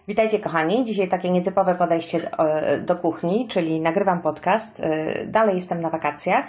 Witajcie kochani, dzisiaj takie nietypowe podejście do kuchni, czyli nagrywam podcast, dalej jestem na wakacjach,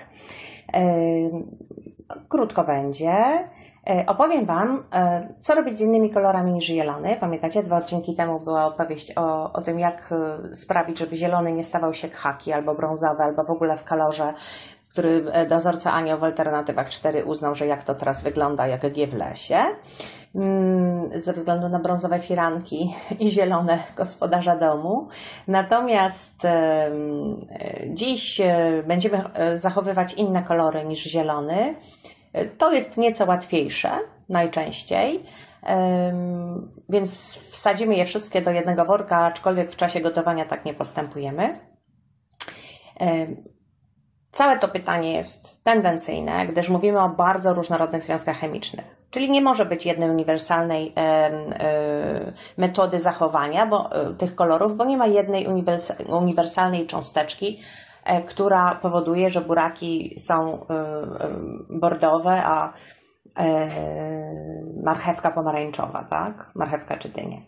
krótko będzie. Opowiem Wam, co robić z innymi kolorami niż zielony. Pamiętacie, 2 odcinki temu była opowieść o tym, jak sprawić, żeby zielony nie stawał się khaki albo brązowy, albo w ogóle w kolorze, który dozorca Anioł w Alternatywach 4 uznał, że jak to teraz wygląda, jak G w lesie, ze względu na brązowe firanki i zielone gospodarza domu. Natomiast dziś będziemy zachowywać inne kolory niż zielony. To jest nieco łatwiejsze najczęściej, więc wsadzimy je wszystkie do jednego worka, aczkolwiek w czasie gotowania tak nie postępujemy. Całe to pytanie jest tendencyjne, gdyż mówimy o bardzo różnorodnych związkach chemicznych. Czyli nie może być jednej uniwersalnej metody zachowania tych kolorów, bo nie ma jednej uniwersalnej cząsteczki, która powoduje, że buraki są bordowe, a marchewka pomarańczowa, tak? Marchewka czy dynie.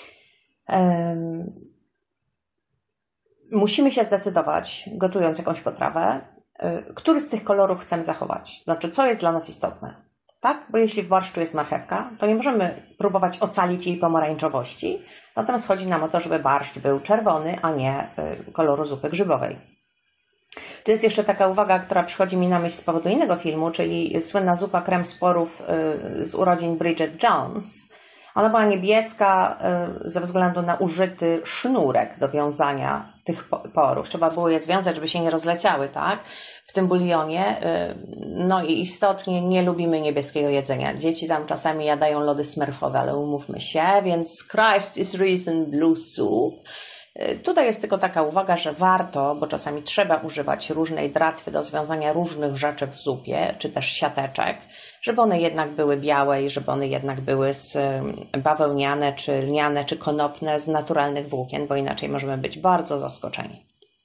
Musimy się zdecydować, gotując jakąś potrawę, który z tych kolorów chcemy zachować. Znaczy, co jest dla nas istotne. Tak? Bo jeśli w barszczu jest marchewka, to nie możemy próbować ocalić jej pomarańczowości. Natomiast chodzi nam o to, żeby barszcz był czerwony, a nie koloru zupy grzybowej. To jest jeszcze taka uwaga, która przychodzi mi na myśl z powodu innego filmu, czyli słynna zupa krem z porów z urodzin Bridget Jones. Ona była niebieska ze względu na użyty sznurek do wiązania tych porów. Trzeba było je związać, żeby się nie rozleciały, tak? W tym bulionie. No i istotnie nie lubimy niebieskiego jedzenia. Dzieci tam czasami jadają lody smurfowe, ale umówmy się, więc Christ is risen blue soup. Tutaj jest tylko taka uwaga, że warto, bo czasami trzeba używać różnej dratwy do związania różnych rzeczy w zupie, czy też siateczek, żeby one jednak były białe i żeby one jednak były bawełniane, czy lniane, czy konopne z naturalnych włókien, bo inaczej możemy być bardzo zaskoczeni.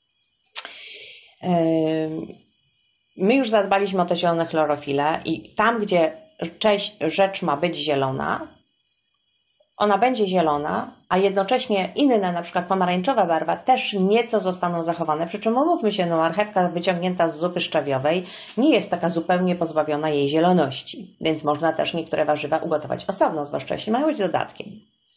My już zadbaliśmy o te zielone chlorofile i tam, gdzie rzecz ma być zielona, ona będzie zielona, a jednocześnie inne, na przykład pomarańczowa barwa, też nieco zostaną zachowane. Przy czym umówmy się, marchewka wyciągnięta z zupy szczawiowej nie jest taka zupełnie pozbawiona jej zieloności, więc można też niektóre warzywa ugotować osobno, zwłaszcza jeśli mają być dodatkiem.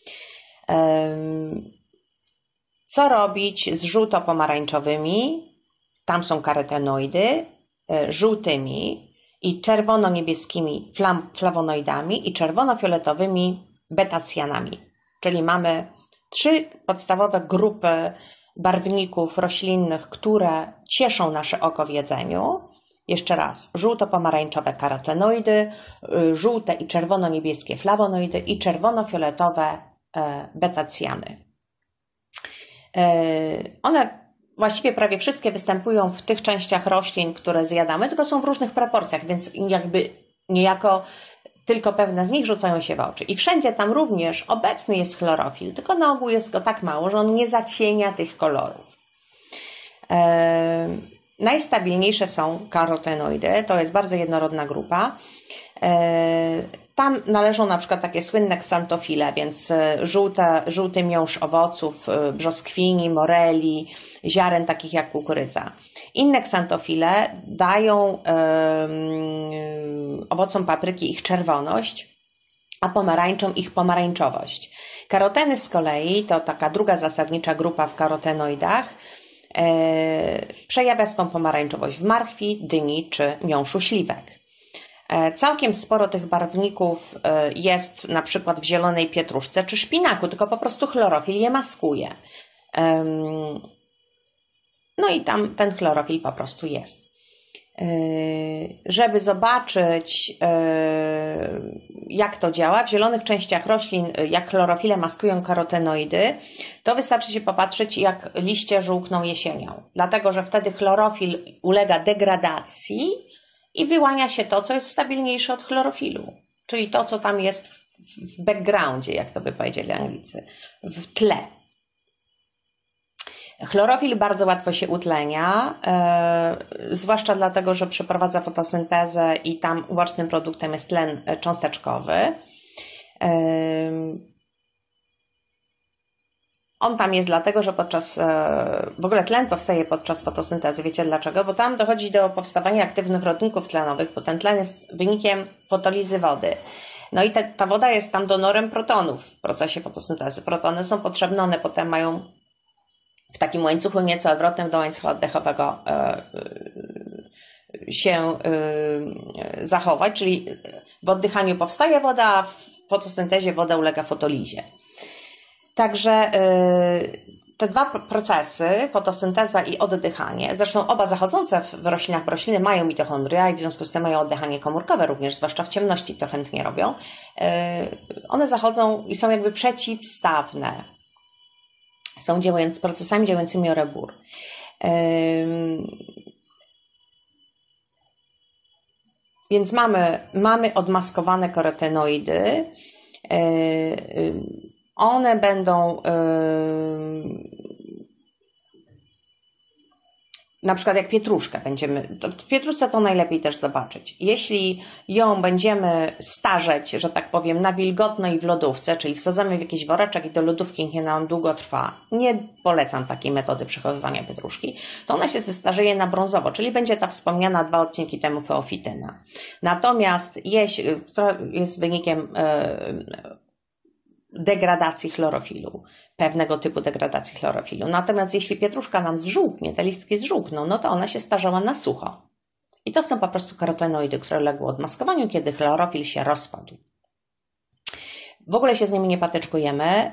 Co robić z żółto-pomarańczowymi? Tam są karotenoidy, żółtymi i czerwono-niebieskimi flawonoidami i czerwono-fioletowymi betacjanami. Czyli mamy 3 podstawowe grupy barwników roślinnych, które cieszą nasze oko w jedzeniu. Jeszcze raz, żółto-pomarańczowe karotenoidy, żółte i czerwono-niebieskie flawonoidy i czerwono-fioletowe betacjany. One właściwie prawie wszystkie występują w tych częściach roślin, które zjadamy, tylko są w różnych proporcjach, więc jakby niejako tylko pewne z nich rzucają się w oczy. I wszędzie tam również obecny jest chlorofil, tylko na ogół jest go tak mało, że on nie zacienia tych kolorów. Najstabilniejsze są karotenoidy, to jest bardzo jednorodna grupa. Tam należą na przykład takie słynne ksantofile, więc żółty miąższ owoców, brzoskwini, moreli, ziaren takich jak kukurydza. Inne ksantofile dają owocom papryki ich czerwoność, a pomarańczom ich pomarańczowość. Karoteny z kolei, to taka druga zasadnicza grupa w karotenoidach, przejawia swą pomarańczowość w marchwi, dyni czy miąższu śliwek. Całkiem sporo tych barwników jest na przykład w zielonej pietruszce czy szpinaku, tylko po prostu chlorofil je maskuje. No i tam ten chlorofil po prostu jest. Żeby zobaczyć, jak to działa, w zielonych częściach roślin, jak chlorofile maskują karotenoidy, to wystarczy się popatrzeć, jak liście żółkną jesienią. Dlatego, że wtedy chlorofil ulega degradacji i wyłania się to, co jest stabilniejsze od chlorofilu. Czyli to, co tam jest w backgroundzie, jak to by powiedzieli Anglicy, w tle. Chlorofil bardzo łatwo się utlenia, zwłaszcza dlatego, że przeprowadza fotosyntezę i tam ubocznym produktem jest tlen cząsteczkowy. On tam jest dlatego, że w ogóle tlen powstaje podczas fotosyntezy. Wiecie dlaczego? Bo tam dochodzi do powstawania aktywnych rodunków tlenowych, bo ten tlen jest wynikiem fotolizy wody. No i ta woda jest tam donorem protonów w procesie fotosyntezy. Protony są potrzebne, one potem mają w takim łańcuchu nieco odwrotnym do łańcucha oddechowego się zachować, czyli w oddychaniu powstaje woda, a w fotosyntezie woda ulega fotolizie. Także te dwa procesy, fotosynteza i oddychanie, zresztą oba zachodzące w roślinach, bo rośliny mają mitochondria i w związku z tym mają oddychanie komórkowe również, zwłaszcza w ciemności to chętnie robią, one zachodzą i są jakby przeciwstawne. Są procesami działającymi o rebór. Więc mamy odmaskowane karotenoidy. One będą na przykład jak pietruszkę w pietruszce to najlepiej też zobaczyć. Jeśli ją będziemy starzeć, że tak powiem, na wilgotno i w lodówce, czyli wsadzamy w jakiś woreczek i do lodówki niech nam długo trwa, nie polecam takiej metody przechowywania pietruszki, to ona się zestarzeje na brązowo, czyli będzie ta wspomniana 2 odcinki temu feofityna. Natomiast która jest wynikiem degradacji chlorofilu, pewnego typu degradacji chlorofilu. Natomiast jeśli pietruszka nam zżółknie, te listki zżółkną, no to ona się starzała na sucho. I to są po prostu karotenoidy, które uległy odmaskowaniu, kiedy chlorofil się rozpadł. W ogóle się z nimi nie patyczkujemy.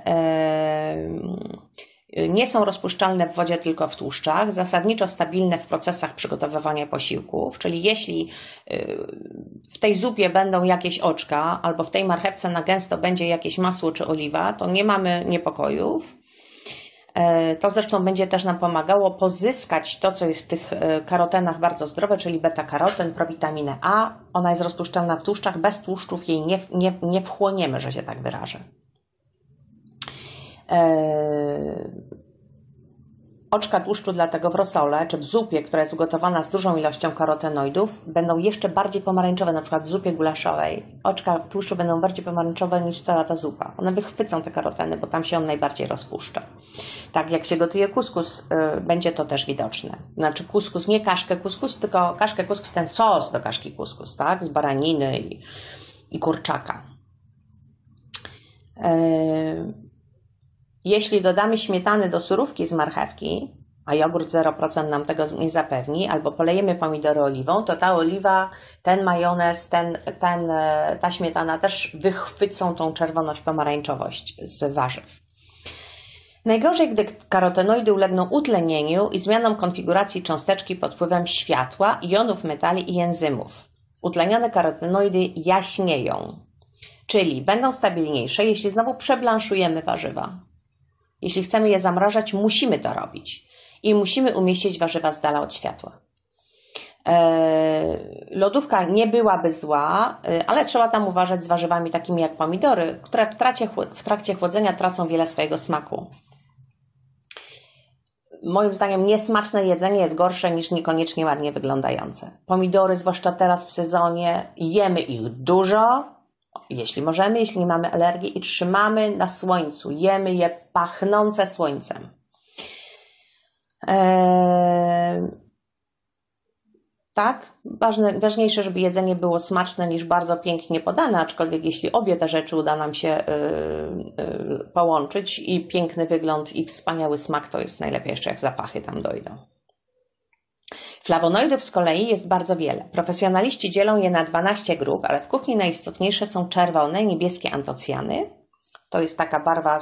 Nie są rozpuszczalne w wodzie, tylko w tłuszczach, zasadniczo stabilne w procesach przygotowywania posiłków, czyli jeśli w tej zupie będą jakieś oczka, albo w tej marchewce na gęsto będzie jakieś masło czy oliwa, to nie mamy niepokojów. To zresztą będzie też nam pomagało pozyskać to, co jest w tych karotenach bardzo zdrowe, czyli beta-karoten, prowitaminę A. Ona jest rozpuszczalna w tłuszczach, bez tłuszczów jej nie wchłoniemy, że się tak wyrażę. Oczka tłuszczu dlatego w rosole, czy w zupie, która jest ugotowana z dużą ilością karotenoidów, będą jeszcze bardziej pomarańczowe, na przykład w zupie gulaszowej. Oczka tłuszczu będą bardziej pomarańczowe niż cała ta zupa. One wychwycą te karoteny, bo tam się on najbardziej rozpuszcza. Tak, jak się gotuje kuskus, będzie to też widoczne. Znaczy kuskus, nie kaszkę kuskus, tylko kaszkę kuskus, ten sos do kaszki kuskus, tak? Z baraniny i kurczaka. Jeśli dodamy śmietany do surówki z marchewki, a jogurt 0% nam tego nie zapewni, albo polejemy pomidory oliwą, to ta oliwa, ten majonez, ta śmietana też wychwycą tą czerwoność, pomarańczowość z warzyw. Najgorzej, gdy karotenoidy ulegną utlenieniu i zmianom konfiguracji cząsteczki pod wpływem światła, jonów metali i enzymów. Utlenione karotenoidy jaśnieją, czyli będą stabilniejsze, jeśli znowu przeblanszujemy warzywa. Jeśli chcemy je zamrażać, musimy to robić i musimy umieścić warzywa z dala od światła. Lodówka nie byłaby zła, ale trzeba tam uważać z warzywami takimi jak pomidory, które w trakcie chłodzenia tracą wiele swojego smaku. Moim zdaniem niesmaczne jedzenie jest gorsze niż niekoniecznie ładnie wyglądające. Pomidory, zwłaszcza teraz w sezonie, jemy ich dużo, jeśli możemy, jeśli nie mamy alergii, i trzymamy na słońcu. Jemy je pachnące słońcem. Tak? Ważniejsze, żeby jedzenie było smaczne niż bardzo pięknie podane, aczkolwiek jeśli obie te rzeczy uda nam się połączyć, i piękny wygląd, i wspaniały smak, to jest najlepiej jeszcze jak zapachy tam dojdą. Flawonoidów z kolei jest bardzo wiele. Profesjonaliści dzielą je na 12 grup, ale w kuchni najistotniejsze są czerwone, niebieskie antocjany. To jest taka barwa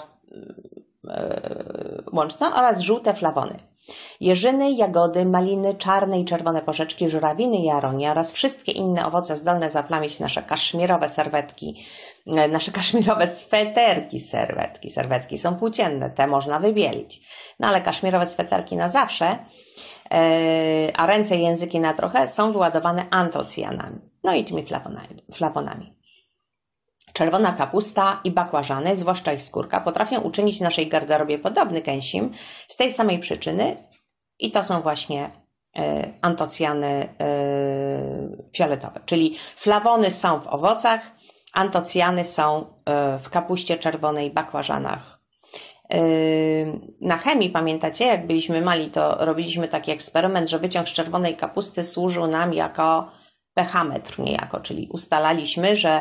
łączna, oraz żółte flawony. Jeżyny, jagody, maliny, czarne i czerwone porzeczki, żurawiny i aronia oraz wszystkie inne owoce zdolne zaplamić nasze kaszmirowe serwetki, nasze kaszmirowe sweterki serwetki. Serwetki są płócienne, te można wybielić. No ale kaszmirowe sweterki na zawsze, a ręce i języki na trochę, są wyładowane antocjanami, no i tymi flawonami. Czerwona kapusta i bakłażany, zwłaszcza ich skórka, potrafią uczynić naszej garderobie podobny kęsim z tej samej przyczyny, i to są właśnie antocjany fioletowe. Czyli flawony są w owocach, antocjany są w kapuście czerwonej, bakłażanach Na chemii, pamiętacie, jak byliśmy mali, to robiliśmy taki eksperyment, że wyciąg z czerwonej kapusty służył nam jako pH-metr niejako, czyli ustalaliśmy, że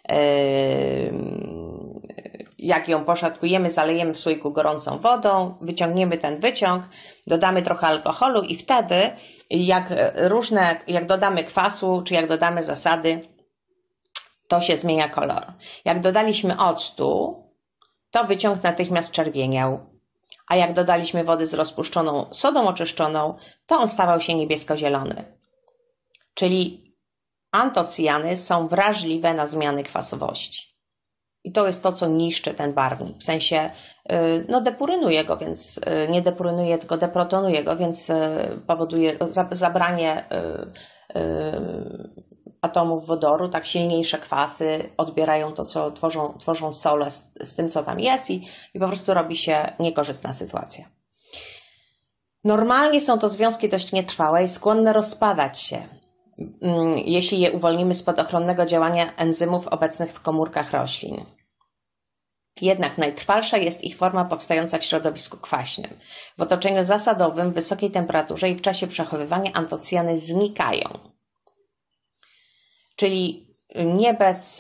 jak ją poszatkujemy, zalejemy w słoiku gorącą wodą, wyciągniemy ten wyciąg, dodamy trochę alkoholu i wtedy jak dodamy kwasu, czy jak dodamy zasady, to się zmienia kolor. Jak dodaliśmy octu, to wyciąg natychmiast czerwieniał, a jak dodaliśmy wody z rozpuszczoną sodą oczyszczoną, to on stawał się niebiesko-zielony. Czyli antocyjany są wrażliwe na zmiany kwasowości. I to jest to, co niszczy ten barwnik. W sensie, depurynuje go, więc nie depurynuje, tylko deprotonuje go, więc powoduje zabranie atomów wodoru. Tak silniejsze kwasy odbierają to, co tworzą sole z tym, co tam jest i po prostu robi się niekorzystna sytuacja. Normalnie są to związki dość nietrwałe i skłonne rozpadać się, jeśli je uwolnimy spod ochronnego działania enzymów obecnych w komórkach roślin. Jednak najtrwalsza jest ich forma powstająca w środowisku kwaśnym. W otoczeniu zasadowym, w wysokiej temperaturze i w czasie przechowywania antocyjany znikają. Czyli nie bez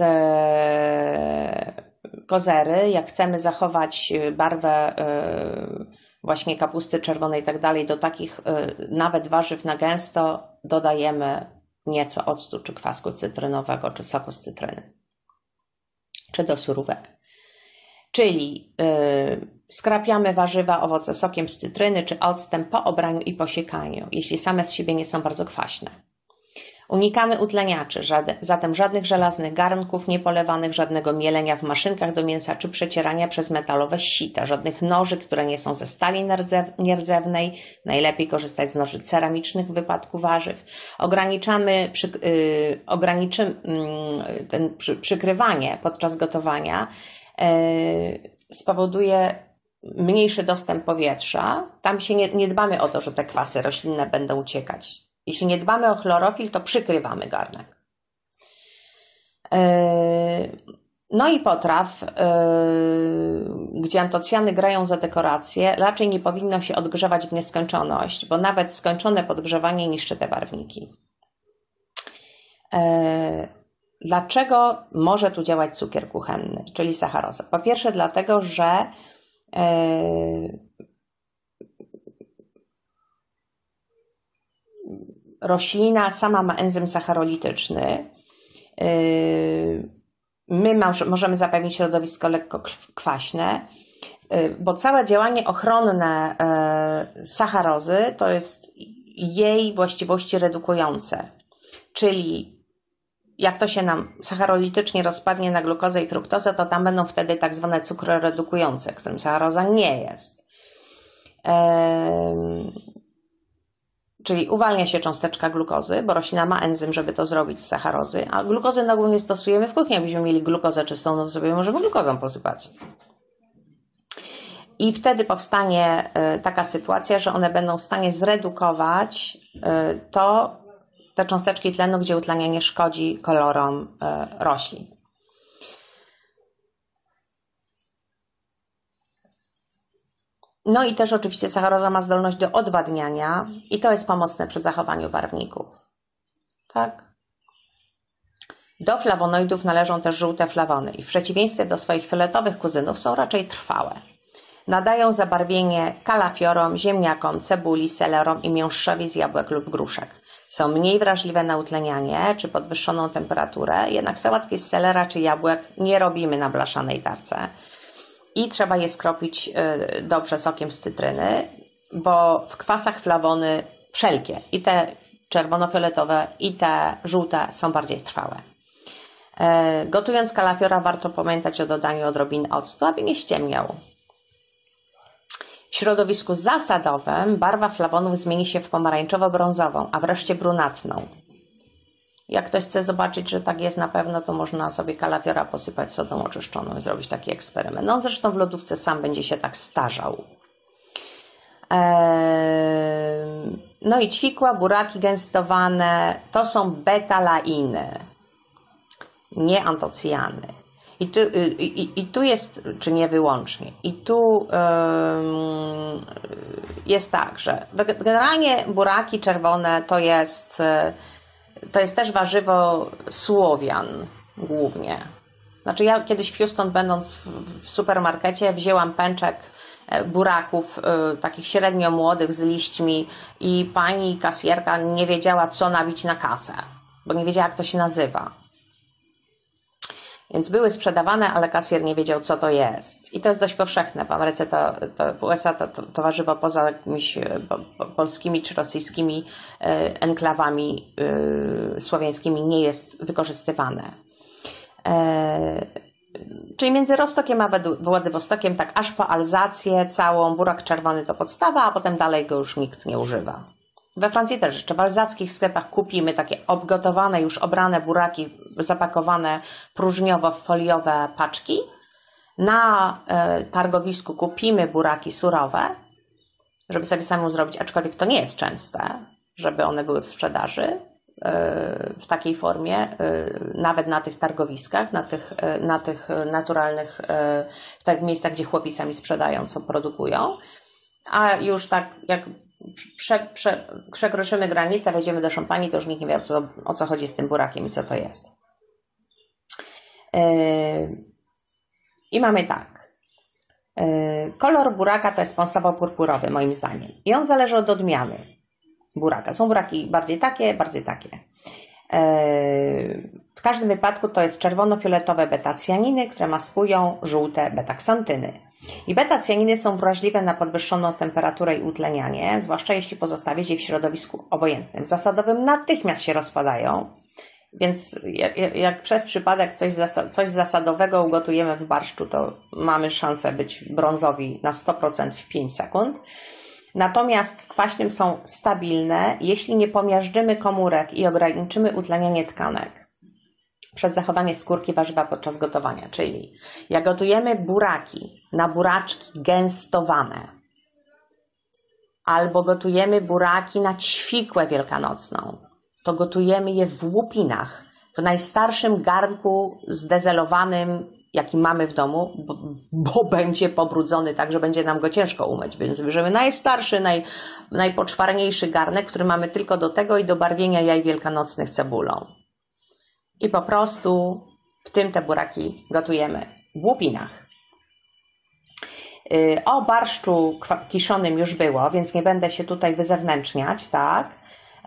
kozery, jak chcemy zachować barwę właśnie kapusty czerwonej i tak dalej, do takich nawet warzyw na gęsto dodajemy nieco octu, czy kwasku cytrynowego, czy soku z cytryny, czy do surówek. Czyli skrapiamy warzywa, owoce sokiem z cytryny, czy octem po obraniu i posiekaniu, jeśli same z siebie nie są bardzo kwaśne. Unikamy utleniaczy, zatem żadnych żelaznych garnków niepolewanych, żadnego mielenia w maszynkach do mięsa czy przecierania przez metalowe sita, żadnych noży, które nie są ze stali nierdzewnej. Najlepiej korzystać z noży ceramicznych w wypadku warzyw. Przykrywanie podczas gotowania spowoduje mniejszy dostęp powietrza. Tam się nie dbamy o to, że te kwasy roślinne będą uciekać. Jeśli nie dbamy o chlorofil, to przykrywamy garnek. No i potraw, gdzie antocyjany grają za dekorację, raczej nie powinno się odgrzewać w nieskończoność, bo nawet skończone podgrzewanie niszczy te barwniki. Dlaczego może tu działać cukier kuchenny, czyli sacharoza? Po pierwsze dlatego, że roślina sama ma enzym sacharolityczny. My możemy zapewnić środowisko lekko kwaśne, bo całe działanie ochronne sacharozy to jest jej właściwości redukujące. Czyli jak to się nam sacharolitycznie rozpadnie na glukozę i fruktozę, to tam będą wtedy tak zwane cukry redukujące, którym sacharoza nie jest. Czyli uwalnia się cząsteczka glukozy, bo roślina ma enzym, żeby to zrobić z sacharozy, a glukozę na ogół nie stosujemy w kuchni. Jakbyśmy mieli glukozę czystą, no to sobie możemy glukozą posypać. I wtedy powstanie taka sytuacja, że one będą w stanie zredukować te cząsteczki tlenu, gdzie utlenianie szkodzi kolorom roślin. No i też oczywiście sacharoza ma zdolność do odwadniania i to jest pomocne przy zachowaniu barwników. Tak? Do flawonoidów należą też żółte flawony i w przeciwieństwie do swoich fioletowych kuzynów są raczej trwałe. Nadają zabarwienie kalafiorom, ziemniakom, cebuli, selerom i miąższowi z jabłek lub gruszek. Są mniej wrażliwe na utlenianie czy podwyższoną temperaturę, jednak sałatki z selera czy jabłek nie robimy na blaszanej tarce. I trzeba je skropić dobrze sokiem z cytryny, bo w kwasach flawony wszelkie, i te czerwono-fioletowe, i te żółte są bardziej trwałe. Gotując kalafiora warto pamiętać o dodaniu odrobiny octu, aby nie ściemniał. W środowisku zasadowym barwa flawonów zmieni się w pomarańczowo-brązową, a wreszcie brunatną. Jak ktoś chce zobaczyć, że tak jest na pewno, to można sobie kalafiora posypać sodą oczyszczoną i zrobić taki eksperyment. No on zresztą w lodówce sam będzie się tak starzał. No i ćwikła, buraki gęstowane to są betalainy, nie antocyjany. I tu jest, czy nie wyłącznie, i tu jest tak, że generalnie buraki czerwone to jest też warzywo Słowian głównie. Znaczy ja kiedyś w Houston, będąc w supermarkecie, wzięłam pęczek buraków takich średnio młodych z liśćmi i pani kasjerka nie wiedziała, co nabić na kasę, bo nie wiedziała, jak to się nazywa. Więc były sprzedawane, ale kasjer nie wiedział, co to jest. I to jest dość powszechne. W Ameryce, w USA to warzywo poza jakimiś polskimi czy rosyjskimi enklawami słowiańskimi nie jest wykorzystywane. Czyli między Rostokiem a Władywostokiem, tak aż po Alzację całą, burak czerwony to podstawa, a potem dalej go już nikt nie używa. We Francji też jeszcze w alzackich sklepach kupimy takie obgotowane, już obrane buraki, zapakowane próżniowo w foliowe paczki. Na targowisku kupimy buraki surowe, żeby sobie samemu zrobić, aczkolwiek to nie jest częste, żeby one były w sprzedaży w takiej formie, nawet na tych targowiskach, na tych naturalnych tak miejscach, gdzie chłopi sami sprzedają, co produkują. A już tak jak przekroczymy granicę, wejdziemy do Szampanii, to już nikt nie wie, o co chodzi z tym burakiem i co to jest. I mamy tak. Kolor buraka to jest pąsowo-purpurowy, moim zdaniem. I on zależy od odmiany buraka. Są buraki bardziej takie, bardziej takie. W każdym wypadku to jest czerwono-fioletowe betacjaniny, które maskują żółte betaksantyny. I betacjaniny są wrażliwe na podwyższoną temperaturę i utlenianie, zwłaszcza jeśli pozostawić je w środowisku obojętnym. Zasadowym natychmiast się rozpadają, więc jak przez przypadek coś zasadowego ugotujemy w barszczu, to mamy szansę być brązowi na 100% w 5 sekund. Natomiast w kwaśnym są stabilne, jeśli nie pomiażdżymy komórek i ograniczymy utlenianie tkanek przez zachowanie skórki warzywa podczas gotowania. Czyli jak gotujemy buraki na buraczki gęstowane albo gotujemy buraki na ćwikłę wielkanocną, to gotujemy je w łupinach, w najstarszym garnku zdezelowanym, jaki mamy w domu, bo będzie pobrudzony tak, że będzie nam go ciężko umyć. Więc bierzemy najstarszy, najpoczwarniejszy garnek, który mamy tylko do tego i do barwienia jaj wielkanocnych cebulą. I po prostu w tym te buraki gotujemy w łupinach. O barszczu kiszonym już było, więc nie będę się tutaj wyzewnętrzniać, tak?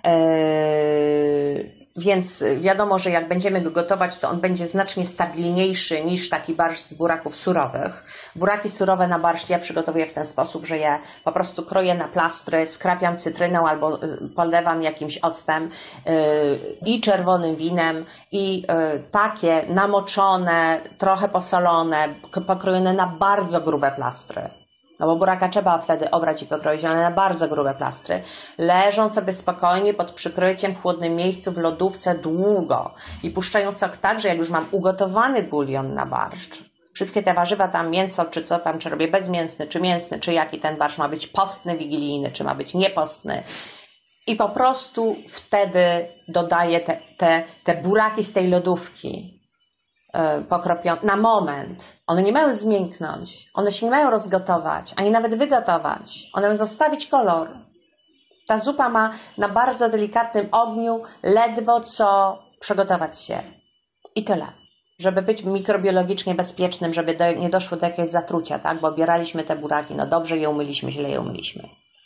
Więc wiadomo, że jak będziemy go gotować, to on będzie znacznie stabilniejszy niż taki barszcz z buraków surowych. Buraki surowe na barszcz ja przygotowuję w ten sposób, że je po prostu kroję na plastry, skrapiam cytryną albo polewam jakimś octem i czerwonym winem i takie namoczone, trochę posolone, pokrojone na bardzo grube plastry. No bo buraka trzeba wtedy obrać i pokroić, ale na bardzo grube plastry. Leżą sobie spokojnie pod przykryciem w chłodnym miejscu w lodówce długo i puszczają sok tak, że jak już mam ugotowany bulion na barszcz, wszystkie te warzywa tam, mięso czy co tam, czy robię mięsny, czy jaki ten barszcz ma być postny, wigilijny, czy ma być niepostny. I po prostu wtedy dodaję te buraki z tej lodówki. Pokropione na moment. One nie mają zmięknąć, one się nie mają rozgotować, ani nawet wygotować. One mają zostawić kolor. Ta zupa ma na bardzo delikatnym ogniu ledwo co przygotować się. I tyle. Żeby być mikrobiologicznie bezpiecznym, żeby nie doszło do jakiegoś zatrucia, tak? Bo obieraliśmy te buraki, no dobrze je umyliśmy, źle je umyliśmy.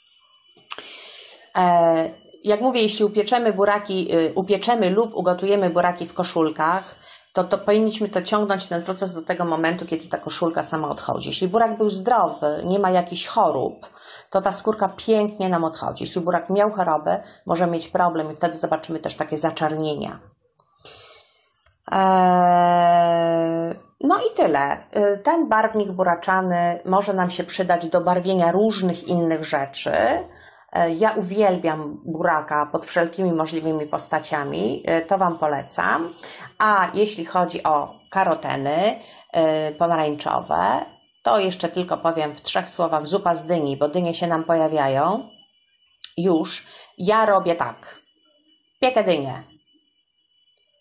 Jak mówię, jeśli upieczemy lub ugotujemy buraki w koszulkach, to powinniśmy to ciągnąć ten proces do tego momentu, kiedy ta koszulka sama odchodzi. Jeśli burak był zdrowy, nie ma jakichś chorób, to ta skórka pięknie nam odchodzi. Jeśli burak miał chorobę, może mieć problem i wtedy zobaczymy też takie zaczernienia. No i tyle. Ten barwnik buraczany może nam się przydać do barwienia różnych innych rzeczy. Ja uwielbiam buraka pod wszelkimi możliwymi postaciami, to Wam polecam. A jeśli chodzi o karoteny pomarańczowe, to jeszcze tylko powiem w 3 słowach zupa z dyni, bo dynie się nam pojawiają. Już ja robię tak. Piekę dynię.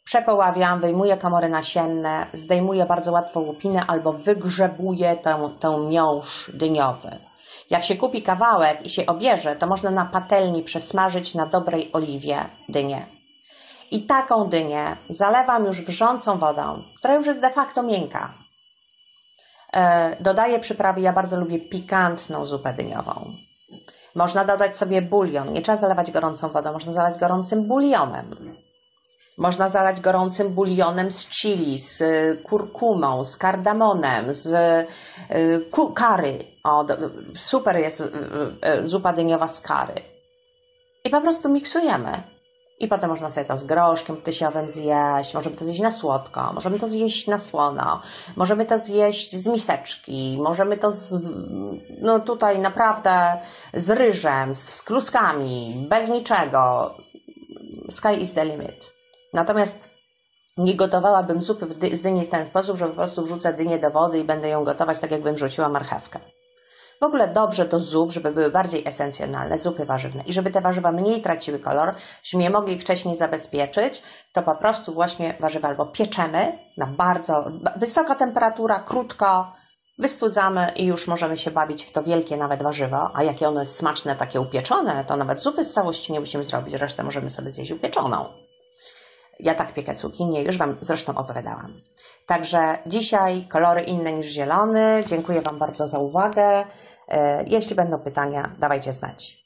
Przepoławiam, wyjmuję komory nasienne, zdejmuję bardzo łatwo łupinę albo wygrzebuję tę miąższ dyniowy. Jak się kupi kawałek i się obierze, to można na patelni przesmażyć na dobrej oliwie dynię. I taką dynię zalewam już wrzącą wodą, która już jest de facto miękka. Dodaję przyprawy, ja bardzo lubię pikantną zupę dyniową. Można dodać sobie bulion, nie trzeba zalewać gorącą wodą, można zalać gorącym bulionem. Można zalać gorącym bulionem z chili, z kurkumą, z kardamonem, z curry. O, super jest zupa dyniowa z curry. I po prostu miksujemy. I potem można sobie to z groszkiem tysiowym zjeść, możemy to zjeść na słodko, możemy to zjeść na słono, możemy to zjeść z miseczki, możemy to no tutaj naprawdę z ryżem, z kluskami, bez niczego. Sky is the limit. Natomiast nie gotowałabym zupy z dyni w ten sposób, że po prostu wrzucę dynię do wody i będę ją gotować tak, jakbym rzuciła marchewkę. W ogóle dobrze do zup, żeby były bardziej esencjonalne, zupy warzywne. I żeby te warzywa mniej traciły kolor, żebyśmy je mogli wcześniej zabezpieczyć, to po prostu właśnie warzywa albo pieczemy na bardzo wysoka temperatura, krótko, wystudzamy i już możemy się bawić w to wielkie nawet warzywo. A jakie ono jest smaczne, takie upieczone, to nawet zupy z całości nie musimy zrobić, resztę możemy sobie zjeść upieczoną. Ja tak piekę cukinię, już Wam zresztą opowiadałam. Także dzisiaj kolory inne niż zielony. Dziękuję Wam bardzo za uwagę. Jeśli będą pytania, dawajcie znać.